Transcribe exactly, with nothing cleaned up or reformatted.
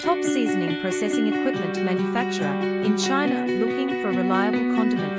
top seasoning processing equipment manufacturer in China looking for reliable condiment